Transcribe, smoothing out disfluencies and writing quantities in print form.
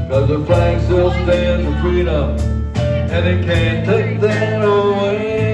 'cause the flag still stands for freedom, and they can't take that away.